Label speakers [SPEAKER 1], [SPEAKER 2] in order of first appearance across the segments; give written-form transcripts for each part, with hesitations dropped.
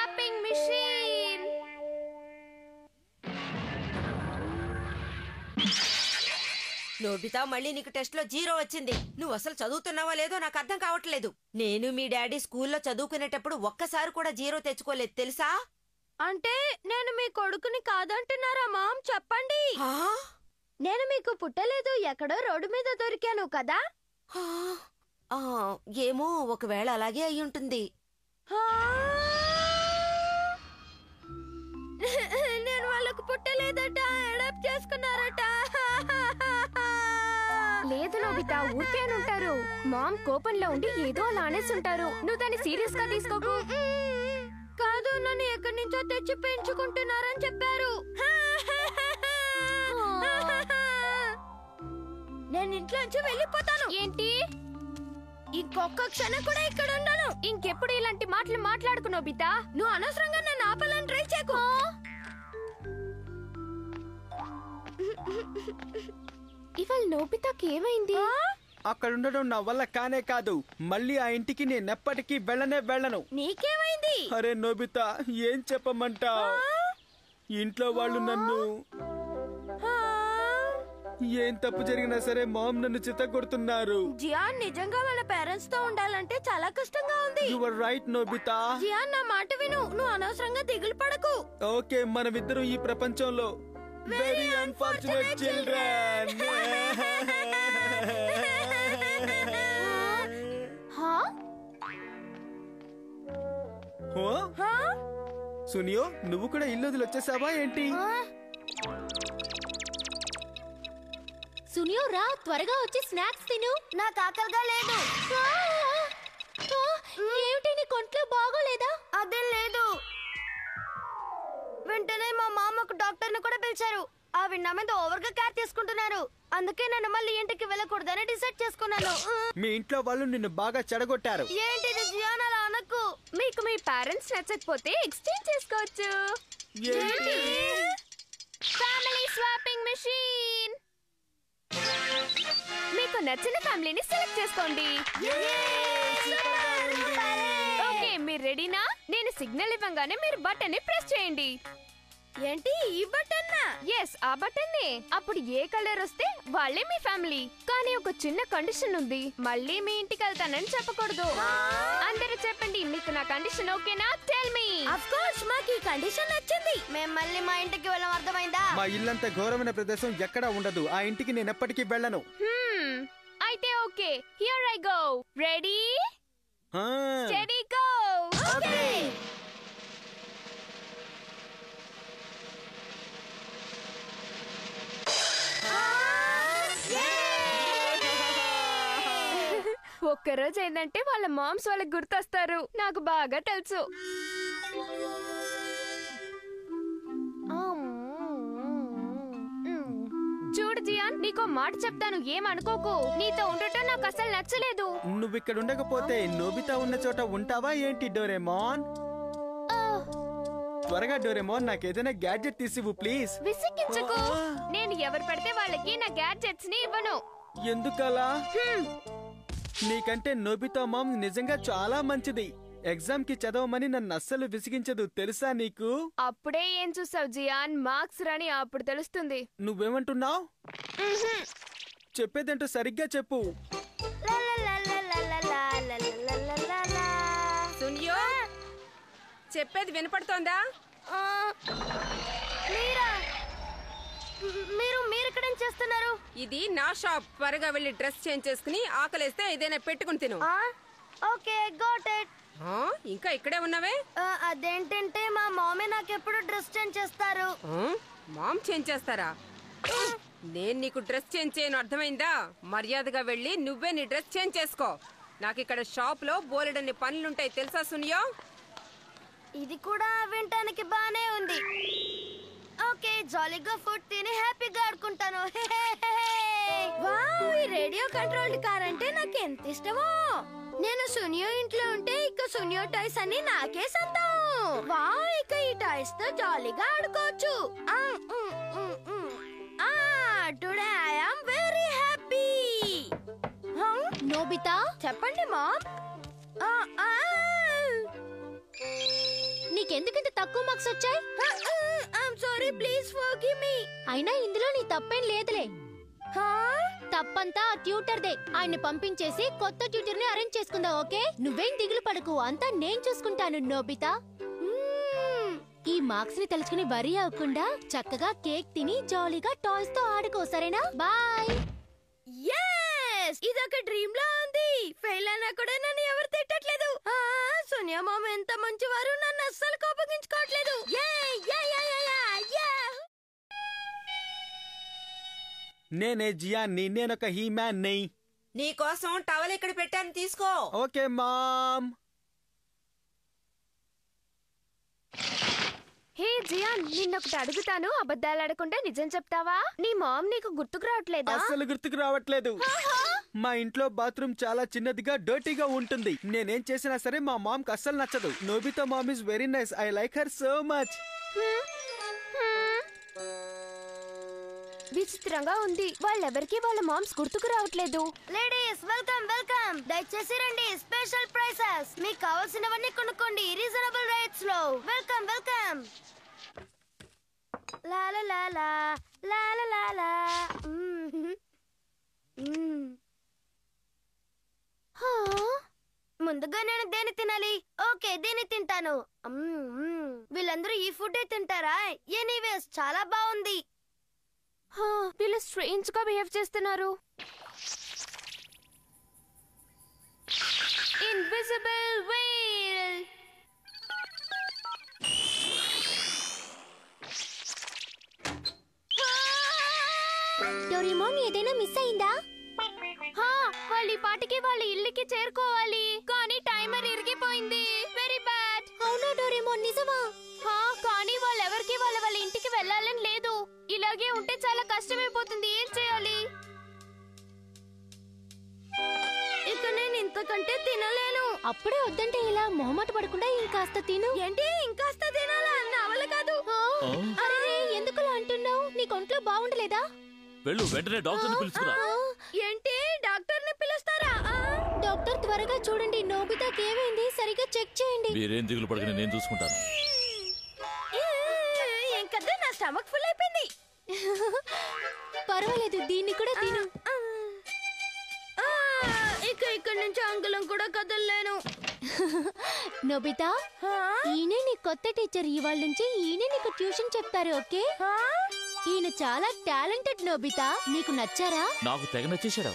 [SPEAKER 1] Swapping machine.
[SPEAKER 2] Nobita, మళ్ళీ నీకు test లో 0 వచ్చింది. నువ్వు అసలు చదువుతున్నావా లేదో నాకు అర్థం కావట్లేదు. నేను మీ డాడీ స్కూల్లో చదువుకునేటప్పుడు ఒక్కసారి కూడా 0 తెచ్చుకోలేదు తెలుసా?
[SPEAKER 1] అంటే నేను మీ కొడుకుని కాదంటున్నారా మామ్? చెప్పండి. నేను మీకు పుట్టలేదు, ఎక్కడో రోడ్డు మీద దొరికాను కదా.
[SPEAKER 2] ఏమో, ఒకవేళ అలాగే అయి ఉంటుంది.
[SPEAKER 1] నేను వాళ్ళకు పుట్టలేదట, అడాప్ట్ చేసుకున్నారట.
[SPEAKER 3] లేదు నోబితా, ఊరికేనుంటారు. మామ్ కోపంలో ఉండి ఏదో అలా అనేసుంటారు. నువ్వు దాన్ని సీరియస్ గా తీసుకోకు.
[SPEAKER 1] కాదు, నన్ను ఎక్కడి నుంచో తెచ్చి పెంచుకుంటున్నారని చెప్పారు. నేను ఇంట్లోంచి వెళ్ళిపోతాను.
[SPEAKER 3] ఏంటి?
[SPEAKER 1] ఇంకొక క్షణం కూడా ఇక్కడ ఉండను.
[SPEAKER 3] ఇంకెప్పుడు ఇలాంటి మాటలు మాట్లాడుకు నోబితా.
[SPEAKER 1] నువ్వు అనవసరంగా నన్ను ఆపాలని ట్రై చేయకు.
[SPEAKER 3] ఇవాళ నోబితాకి ఏమైంది?
[SPEAKER 4] అక్కడుండడం నా వల్ల కానే కాదు. మళ్ళీ ఆ ఇంటికి నేనెప్పటికీ వెళ్ళను.
[SPEAKER 1] నీకేమైంది?
[SPEAKER 4] అరే నోబితా, ఏం చెప్పమంటావ్? ఇంట్లో వాళ్ళు నన్ను ఏం తప్పు జరిగినా సరే మామ్ నన్ను చిత్తగొడుతున్నారు.
[SPEAKER 1] జియాన్ నిజంగా మన పేరెంట్స్ తో ఉండాలంటే చాలా కష్టంగా ఉంది.
[SPEAKER 4] You are right Nobita.
[SPEAKER 1] Gian, నా మాట విను. నువ్వు అనవసరంగా దిగులు పడకు.
[SPEAKER 4] ఓకే, మనమిద్దరం ఈ ప్రపంచంలో వెరీ అన్ఫార్చునేట్ చిల్డ్రన్. సునియో, నువ్వు కూడా ఇల్లు వదిలి వచ్చేసావా ఏంటి?
[SPEAKER 3] సునియో, రా, త్వరగా వచ్చి స్నాక్స్ తిను.
[SPEAKER 1] నాకు ఆకలిగా లేదు.
[SPEAKER 3] ఏమిటి, నీ కొంట్లో బాగోలేదా?
[SPEAKER 1] అదేం లేదు. వెంటనే మా మామకు డాక్టర్ ను కూడా పిలిచారు. ఆవిడ నా మీద ఓవర్ గా కేర్ తీసుకుంటున్నారు. అందుకే నేను మళ్ళీ ఇంటికి వెళ్ళకూడదని డిసైడ్ చేసుకున్నాను.
[SPEAKER 4] మీ ఇంట్లో వాళ్ళు నిన్ను బాగా చెడగొట్టారు.
[SPEAKER 1] ఏంటిది జియాన్, అలా అనకు.
[SPEAKER 3] మీకు మీ పేరెంట్స్ నచ్చకపోతే ఎక్స్చేంజ్ చేసుకోవచ్చు. Family swapping machine. మీకు నచ్చిన ఫ్యామిలీని సెలెక్ట్ చేసుకోండి. ఓకే, మీరు రెడీనా? నేను సిగ్నల్ ఇవ్వగానే మీరు బటన్ ని ప్రెస్ చేయండి.
[SPEAKER 1] ఏంటి, ఈ బటన్?
[SPEAKER 3] ఎస్, ఆ బటన్ నే. అప్పుడు ఏ కలర్ వస్తే వాళ్ళే మీ ఫ్యామిలీ. కానీ ఒక చిన్న కండిషన్ ఉంది. మళ్ళీ మీ ఇంటికి వెళ్తానని చెప్పకూడదు. అందరూ చెప్పండి, మీకు నా కండిషన్ ఓకేనా? Tell me.
[SPEAKER 1] ఆఫ్ కోర్స్, మాకు ఈ కండిషన్ నచ్చింది. మేము మళ్ళీ మా ఇంటికి వెళ్ళం, అర్థమైందా?
[SPEAKER 4] మా ఇల్లంత ఘోరమైన ప్రదేశం ఎక్కడా ఉండదు. ఆ ఇంటికి నేను ఎప్పటికీ వెళ్ళను.
[SPEAKER 3] అయితే okay, here I go. Ready, steady, go.
[SPEAKER 1] Okay.
[SPEAKER 3] ఒక్కరోజు ఏంటంటే వాళ్ళ మామ్స్ వాళ్ళకి గుర్తొస్తారు. నాకు బాగా తెలుసు. చూడు జియాన్, నీకో మాట చెప్తాను, ఏమనుకోకు. నీతో ఉండటం నాకు అసలు నచ్చలేదు.
[SPEAKER 4] నువ్వు ఇక్కడ ఉండకపోతే నోబితా ఉన్న చోట ఉంటావా ఏంటి డోరేమోన్? త్వరగా డోరేమోన్, నాకేదైనా గ్యాడ్జెట్ తీసివ్వు ప్లీజ్.
[SPEAKER 3] విసిగించకు. నేను ఎవరు పడితే వాళ్ళకి నా గ్యాడ్జెట్స్ ని ఇవ్వను.
[SPEAKER 4] ఎందుకలా? నీకంటే నోబితా మామ్ నిజంగా చాలా మంచిది. ఎగ్జామ్ కి చదవమని నన్ను అస్సలు విసిగించదు, తెలుసా నీకు?
[SPEAKER 3] అప్పుడే ఏం చూసావు జియాన్? మార్క్స్ రాని అప్పుడు తెలుస్తుంది.
[SPEAKER 4] నువ్వేమంటున్నావు? చెప్పేదంటూ సరిగ్గా చెప్పు.
[SPEAKER 5] సునియో, చెప్పేది వినపడుతోందా?
[SPEAKER 1] మీరు ఇక్కడేం చేస్తున్నారు?
[SPEAKER 5] ఇది నా షాప్. త్వరగా వెళ్ళి డ్రెస్ చేంజ్ చేసుకుని ఆకలేస్తే ఏదైనా పెట్టుకుని తిను.
[SPEAKER 1] Okay, got it.
[SPEAKER 5] ఇంకా ఇక్కడే ఉన్నావే?
[SPEAKER 1] అదేంటంటే మా మామే నాకెప్పుడు డ్రెస్ చేంజ్ చేస్తారు.
[SPEAKER 5] మామ్ చేంజ్ చేస్తారా? నేను నీకు డ్రెస్ చేంజ్ చేయను, అర్థమైందా? మర్యాదగా వెళ్ళి నువ్వే నీ డ్రెస్ చేంజ్ చేసుకో. నాకు ఇక్కడ షాప్ లో బోలెడన్ని పనులుంటాయి, తెలుసా సునియో?
[SPEAKER 1] ఇది కూడా వినటానికి బానే ఉంది. ఓకే, జాలీగా ఫుడ్ తిని హ్యాపీగా ఆడుకుంటాను. వావ్, ఈ రేడియో కంట్రోల్డ్ కార్ అంటే నాకు ఎంత ఇష్టమో. నేను సునియో ఇంట్లో ఉంటే ఇక సునియో టాయ్స్ అన్ని నాకే సొంతం. వావ్, ఇక ఈ టాయ్స్ తో జాలీగా ఆడుకోవచ్చు. Today I am very happy.
[SPEAKER 3] Nobita,
[SPEAKER 1] చెప్పండి మామ్.
[SPEAKER 6] నీకెందుకింత తక్కువ మార్క్స్ వచ్చాయి?
[SPEAKER 1] I'm sorry, please forgive me.
[SPEAKER 6] అయినా ఇందులో నీ తప్పేం లేదులే. తప్పంతా ఆ ట్యూటర్దే. ఆయన్ని పంపించేసి కొత్త ట్యూటర్ ని అరేంజ్ చేసుకుందాం. ఓకే, నువ్వేం దిగులు పడకు, అంతా నేను చూసుకుంటాను నోబితా. ఈ మార్క్స్ ని తలుచుకుని వరి అవ్వకుండా చక్కగా కేక్ తిని జాలీగా టాయ్స్ తో ఆడుకో, సరేనా? బాయ్.
[SPEAKER 1] ఇదొక డ్రీమ్ లా ఉంది. ఫెయిల్ అయినా కూడా నన్ను ఎవరు తిట్టట్లేదు. సోనియా మామ ఎంత మంచివారు, నన్ను అస్సలు కోపగించుకోవట్లేదు.
[SPEAKER 4] నేనే జియాన్ని, నేనొక హీ మ్యాన్ ని.
[SPEAKER 2] నీకోసం టవల్ ఇక్కడ పెట్టాను, తీసుకో.
[SPEAKER 4] Okay mom.
[SPEAKER 3] హే జియాన్, నిన్నొకటి అడుగుతాను, అబద్ధాలు ఆడకుండా నిజం చెప్తావా? నీ మామ్ నీకు గుర్తుకు రావట్లేదా?
[SPEAKER 4] అస్సలు గుర్తుకు రావట్లేదు. మా ఇంట్లో బాత్రూమ్ చాలా చిన్నదిగా డర్టీగా ఉంటుంది. నేనేం చేసినా సరే మా మామ్ కి అస్సలు నచ్చదు. Nobita mom is very nice. I like her so much.
[SPEAKER 3] విచిత్రంగా ఉంది, వాళ్ళెవరికి వాళ్ళ మామ్స్ గుర్తుకు రావట్లేదు.
[SPEAKER 1] Ladies welcome welcome. దయచేసి రండి, స్పెషల్ ప్రైసెస్. మీకు కావాల్సినవన్నీ కొనుక్కోండి రీజనబుల్ రేట్స్ లో. Welcome welcome. లా లా లా లా లా లా లా లా. ముందుగా నేను దేని తినాలి? ఓకే, దీన్ని తింటాను. వీళ్ళందరూ ఈ ఫుడ్ తింటారా? ఎనీవేస్ చాలా బాగుంది.
[SPEAKER 3] వీళ్ళు స్ట్రేంజ్ గా బిహేవ్ చేస్తున్నారు. Invisible wheel.
[SPEAKER 6] డోరేమోన్ ఏదైనా మిస్ అయిందా?
[SPEAKER 3] వాళ్ళ పాటికి వాళ్ళ ఇల్లుకి చేరుకోవాలి, కానీ టైమర్ ఇరిగిపోయింది. Very bad.
[SPEAKER 6] అవునా డోరేమోన్, నిజమా?
[SPEAKER 3] కానీ వాళ్ళెవరికి వాళ్ళ ఇంటికి వెళ్ళాలని లేదు. ఇలాగే ఉంటే చాలా కష్టమైపోతుంది. ఏం చేయాలి?
[SPEAKER 1] ఇక నేను ఇంతకంటే తినలేను.
[SPEAKER 6] అప్పుడే వద్దంటే ఇలా మొహమాట పడకుండా ఇంకాస్త తిను.
[SPEAKER 1] ఏంటి ఇంకాస్త తినాలా? నా వల్ల కాదు.
[SPEAKER 6] అరే, ఎందుకులా అంటున్నావు? నీకు ఒంట్లో బాగుండలేదా?
[SPEAKER 7] వెళ్ళు, వెంటనే డాక్టర్ని పిలుచుకురా.
[SPEAKER 1] ఏంటి డాక్టర్ ని పిలుస్తారా?
[SPEAKER 6] డాక్టర్, త్వరగా చూడండి, నోబితాకి ఏమైంది? సరిగ్గా చెక్ చేయండి.
[SPEAKER 7] మీరేం దిగులు పడకని నేను చూసుకుంటాను.
[SPEAKER 1] ఏం కదా, నా స్టమక్ ఫుల్ అయిపోయింది.
[SPEAKER 6] పర్వాలేదు, దీన్ని కూడా తిను.
[SPEAKER 1] ఇక ఇక్కడ నుంచి అంగుళం కూడా కదలలేను.
[SPEAKER 6] నోబితా, ఈయనే నీ కొత్త టీచర్. ఇవాళ నుంచి ఈయనే నీకు ట్యూషన్ చెప్తారు. ఓకే, ఈయన చాలా టాలెంటెడ్. నోబితా, నీకు నచ్చారా?
[SPEAKER 7] నాకు తెగ నచ్చేసాడు.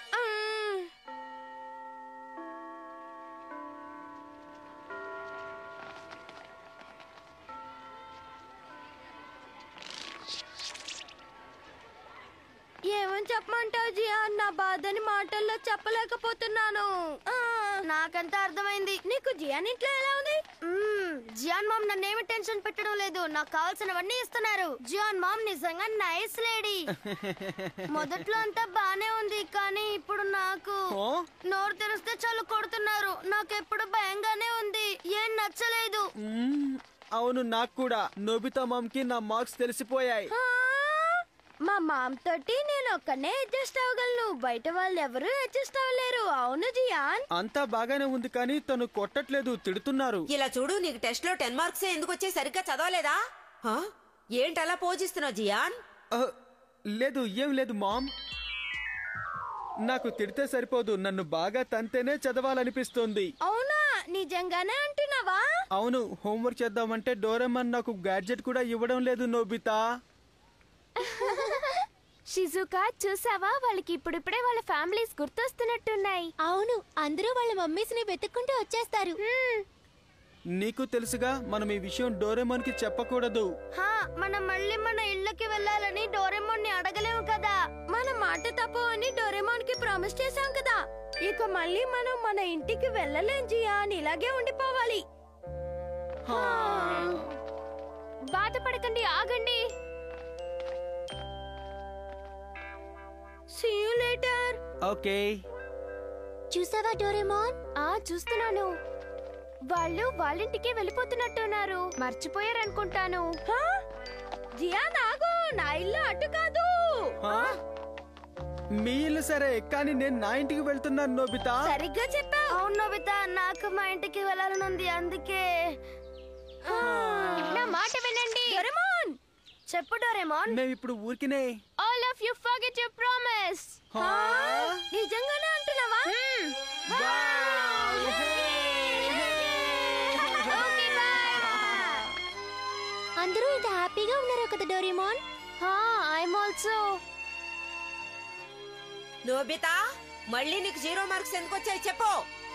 [SPEAKER 1] ఏమని చెప్పమంటావు జియాన్? నా బాధని మాటల్లో చెప్పలేకపోతున్నాను. నాకంతా అర్థమైంది. నీకు జియాన్ ఇంట్లో ఎలా ఉంది? జియాన్ మామ్ నన్నేమి టెన్షన్ పెట్టడం లేదు. నాకు కావాల్సినవన్నీ ఇస్తున్నారు. జియాన్ మామ్ నిజంగా నైస్ లేడీ. మొదట్లో అంతా బానే ఉంది, కానీ ఇప్పుడు నాకు నోరు తెరిస్తే చాలు కొడుతున్నారు. నాకెప్పుడు భయంగానే ఉంది. ఏం నచ్చలేదు.
[SPEAKER 4] అవును, నాకు కూడా. నోబితా మామ్ కి నా మార్క్స్ తెలిసిపోయాయి.
[SPEAKER 1] మా మామ్ తోటి నేను ఒక్కనే అడ్జస్ట్ అవ్వగలను. బయట వాళ్ళు ఎవరు అడ్జస్ట్ అవ్వలేరు. అవును జియాన్.
[SPEAKER 4] అంతా బాగానే ఉంది, కానీ తను కొట్టట్లేదు, తిడుతున్నారు.
[SPEAKER 2] ఇలా చూడు, నీకు టెస్ట్ లో 10 మార్క్స్ ఎందుకు వచ్చే? సరిగ్గా చదవలేదా? ఏంటలా పోజిస్తున్నావు జియాన్?
[SPEAKER 4] లేదు, ఏం లేదు మామ్. నాకు తిడితే సరిపోదు, నన్ను బాగా తంతేనే చదవాలనిపిస్తుంది.
[SPEAKER 1] అవునా? నిజంగానే అంటున్నావా?
[SPEAKER 4] అవును, హోంవర్క్ చేద్దామంటే డోరేమాన్ నాకు గ్యాడ్జెట్ కూడా ఇవ్వడం లేదు నోబితా.
[SPEAKER 3] షిజుకా, చూసావా? వాళ్ళకి ఇప్పుడిప్పుడే వాళ్ళ ఫ్యామిలీస్ గుర్తొస్తున్నట్టున్నాయి.
[SPEAKER 6] అవును, అందరూ వాళ్ళ మమ్మీస్ ని వెతుక్కుంటూ వచ్చేస్తారు.
[SPEAKER 4] నీకు తెలుసుగా, మనం ఈ విషయం డోరేమాన్ కి చెప్పకూడదు.
[SPEAKER 1] మనం మళ్ళీ మన ఇళ్ళకి వెళ్ళాలని డోరేమోన్ ని అడగలేము కదా. మన మాట తప్పు అని డోరేమోన్ కి ప్రామిస్ చేశాం కదా. ఇక మళ్ళీ మనం మన ఇంటికి వెళ్ళలేం జియాన్. ఇలాగే ఉండిపోవాలి.
[SPEAKER 3] బాధపడకండి, ఆగండి.
[SPEAKER 1] See you later.
[SPEAKER 4] ఓకే.
[SPEAKER 6] చూసావా డోరేమోన్?
[SPEAKER 3] చూస్తున్నాను. వాళ్ళు వాళ్ళింటికే వెళ్ళిపోతున్నట్టున్నారు. మర్చిపోయారనుకుంటాను.
[SPEAKER 1] జియాన్ ఆగు, నా ఇల్లు అటు కాదు.
[SPEAKER 4] మీ ఇల్లు సరే, కానీ నేను నా ఇంటికి వెళ్తున్నాను నోబితా.
[SPEAKER 1] సరిగ్గా చెప్పావు. అవును నోబితా, నాకు మా ఇంటికి వెళ్ళాలనుంది. అందుకే
[SPEAKER 3] నా మాట వినండి.
[SPEAKER 1] డోరేమోన్ చెప్పు డోరేమోన్.
[SPEAKER 4] మేము ఇప్పుడు ఊరికినే.
[SPEAKER 3] All of you forget your promise.
[SPEAKER 1] నిజంగానే అంటున్నావా?
[SPEAKER 3] Okay bye.
[SPEAKER 6] అందరూ ఇంత హ్యాపీగా ఉన్నారా కదా డోరేమోన్?
[SPEAKER 3] I'm also.
[SPEAKER 2] నోబితా మళ్ళీ నీకు 0 మార్క్స్ ఎందుకు వచ్చాయి చెప్పు.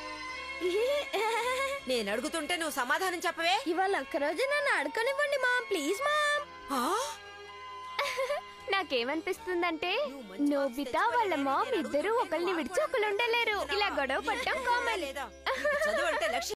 [SPEAKER 2] నేను అడుగుతుంటే నువ్వు సమాధానం చెప్పవే.
[SPEAKER 1] ఇవాళ ఒక్కరోజు నన్ను అడగనివ్వండి మామ్, ప్లీజ్ మామ్.
[SPEAKER 3] నాకేమనిపిస్తుందంటే నోబితా వాళ్ళ మామ్ ఇద్దరు ఒకరిని విడిచి ఒకళ్ళు ఉండలేరు. ఇలా గొడవ పట్టడం కామన్.
[SPEAKER 2] చదువు అంటే లక్ష్యం